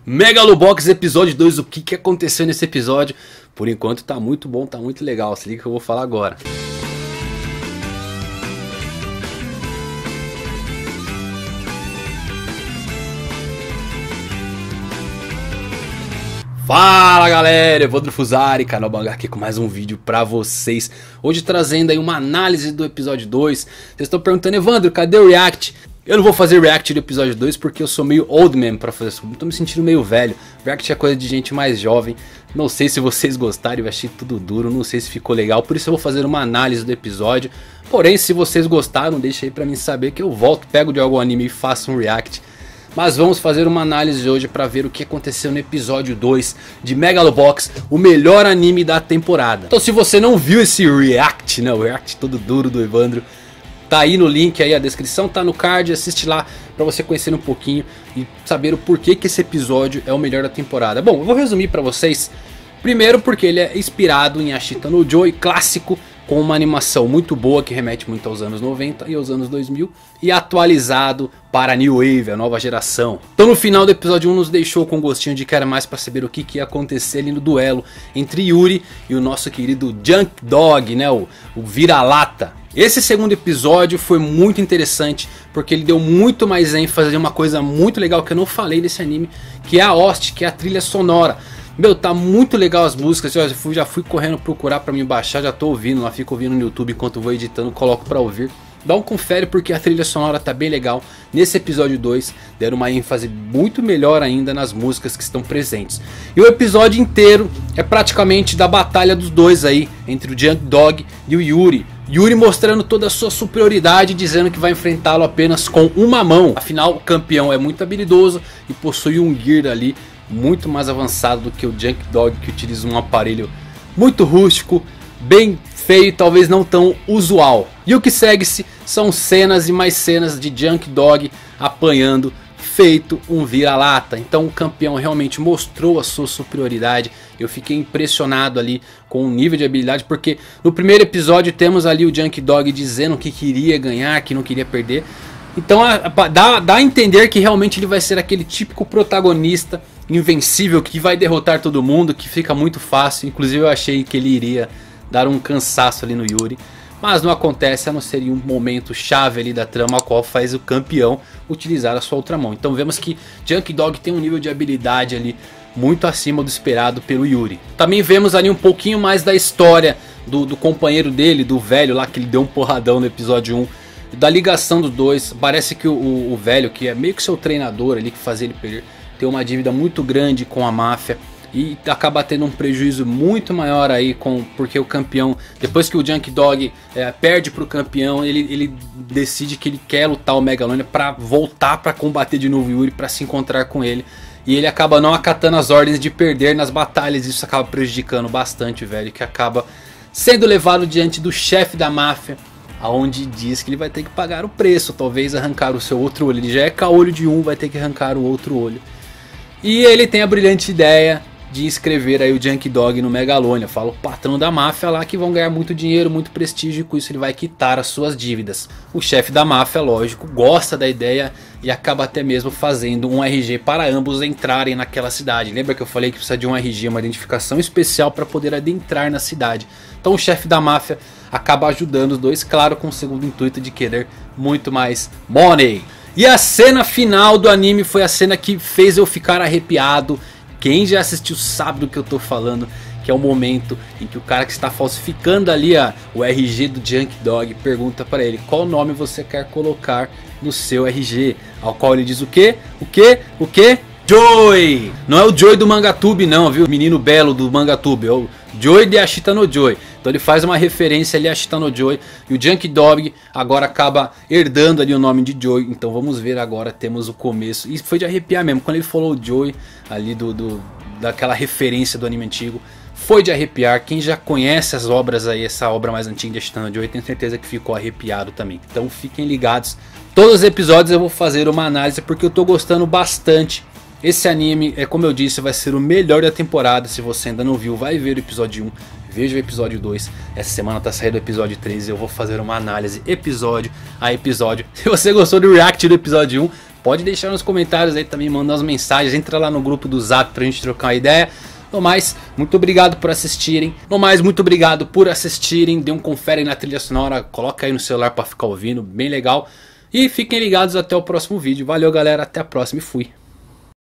Megalobox episódio 2, o que aconteceu nesse episódio? Por enquanto tá muito bom, tá muito legal, se liga que eu vou falar agora. Fala galera, Evandro Fusari, canal Mangá aqui com mais um vídeo pra vocês. Hoje trazendo aí uma análise do episódio 2. Vocês estão perguntando, Evandro, cadê o react? Eu não vou fazer react do episódio 2 porque eu sou meio old man pra fazer isso. Tô me sentindo meio velho. React é coisa de gente mais jovem. Não sei se vocês gostaram, eu achei tudo duro. Não sei se ficou legal, por isso eu vou fazer uma análise do episódio. Porém, se vocês gostaram, deixa aí pra mim saber que eu volto, pego de algum anime e faço um react. Mas vamos fazer uma análise hoje para ver o que aconteceu no episódio 2 de Megalobox, o melhor anime da temporada. Então se você não viu esse react, né, o react todo duro do Evandro, tá aí no link, aí a descrição tá no card, assiste lá para você conhecer um pouquinho e saber o porquê que esse episódio é o melhor da temporada. Bom, eu vou resumir para vocês. Primeiro porque ele é inspirado em Ashita no Joy clássico, com uma animação muito boa que remete muito aos anos 90 e aos anos 2000 e atualizado para a New Wave, a nova geração. Então no final do episódio 1 nos deixou com gostinho de quero mais para saber o que ia acontecer ali no duelo entre Yuri e o nosso querido Junk Dog, né, o vira-lata. Esse segundo episódio foi muito interessante porque ele deu muito mais ênfase em uma coisa muito legal que eu não falei desse anime, que é a OST, que é a trilha sonora. Meu, tá muito legal as músicas, eu já fui correndo procurar pra me baixar, já tô ouvindo lá, fico ouvindo no YouTube enquanto vou editando, coloco pra ouvir. Dá um confere porque a trilha sonora tá bem legal. Nesse episódio 2 deram uma ênfase muito melhor ainda nas músicas que estão presentes. E o episódio inteiro é praticamente da batalha dos dois aí, entre o Junk Dog e o Yuri. Yuri mostrando toda a sua superioridade, dizendo que vai enfrentá-lo apenas com uma mão. Afinal, o campeão é muito habilidoso e possui um gear ali muito mais avançado do que o Junk Dog, que utiliza um aparelho muito rústico, bem feio, talvez não tão usual. E o que segue-se são cenas e mais cenas de Junk Dog apanhando, feito um vira-lata. Então o campeão realmente mostrou a sua superioridade. Eu fiquei impressionado ali com o nível de habilidade, porque no primeiro episódio temos ali o Junk Dog dizendo que queria ganhar, que não queria perder. Então dá a entender que realmente ele vai ser aquele típico protagonista invencível que vai derrotar todo mundo, que fica muito fácil. Inclusive eu achei que ele iria dar um cansaço ali no Yuri, mas não acontece, a não ser em um momento chave ali da trama, a qual faz o campeão utilizar a sua outra mão. Então vemos que Junk Dog tem um nível de habilidade ali muito acima do esperado pelo Yuri. Também vemos ali um pouquinho mais da história do companheiro dele, do velho lá que ele deu um porradão no episódio 1. Da ligação dos dois. Parece que o velho, que é meio que seu treinador ali, que fazia ele perder, tem uma dívida muito grande com a máfia e acaba tendo um prejuízo muito maior aí porque o campeão, depois que o Junk Dog perde pro campeão, ele decide que ele quer lutar o Megalonia para voltar para combater de novo o Yuri, para se encontrar com ele. E ele acaba não acatando as ordens de perder nas batalhas. Isso acaba prejudicando bastante o velho, que acaba sendo levado diante do chefe da máfia, aonde diz que ele vai ter que pagar o preço, talvez arrancar o seu outro olho. Ele já é caolho de um, vai ter que arrancar o outro olho. E ele tem a brilhante ideia de inscrever aí o Junk Dog no Megalonia. Fala o patrão da máfia lá que vão ganhar muito dinheiro, muito prestígio, e com isso ele vai quitar as suas dívidas. O chefe da máfia, lógico, gosta da ideia e acaba até mesmo fazendo um RG para ambos entrarem naquela cidade. Lembra que eu falei que precisa de um RG, uma identificação especial para poder adentrar na cidade. Então o chefe da máfia acaba ajudando os dois, claro, com o segundo intuito de querer muito mais money. E a cena final do anime foi a cena que fez eu ficar arrepiado. Quem já assistiu sabe do que eu tô falando, que é o momento em que o cara que está falsificando ali o RG do Junk Dog pergunta para ele qual nome você quer colocar no seu RG, ao qual ele diz o quê? O quê? O quê? Joy! Não é o Joy do Mangatube não, viu? O menino belo do Mangatube, é o Joy de Ashita no Joy. Então ele faz uma referência ali a Ashita no Joy. E o Junk Dog agora acaba herdando ali o nome de Joy. Então vamos ver agora, temos o começo. E foi de arrepiar mesmo, quando ele falou Joy ali daquela referência do anime antigo. Foi de arrepiar. Quem já conhece as obras aí, essa obra mais antiga de Ashita no Joy, tenho certeza que ficou arrepiado também. Então fiquem ligados. Todos os episódios eu vou fazer uma análise porque eu tô gostando bastante. Esse anime, como eu disse, vai ser o melhor da temporada. Se você ainda não viu, vai ver o episódio 1, veja o episódio 2. Essa semana tá saindo o episódio 3 e eu vou fazer uma análise episódio a episódio. Se você gostou do react do episódio 1, pode deixar nos comentários aí também, mandar umas mensagens, entra lá no grupo do Zap pra gente trocar uma ideia. No mais, muito obrigado por assistirem. Dê um confere na trilha sonora, coloca aí no celular pra ficar ouvindo, bem legal. E fiquem ligados até o próximo vídeo. Valeu galera, até a próxima e fui.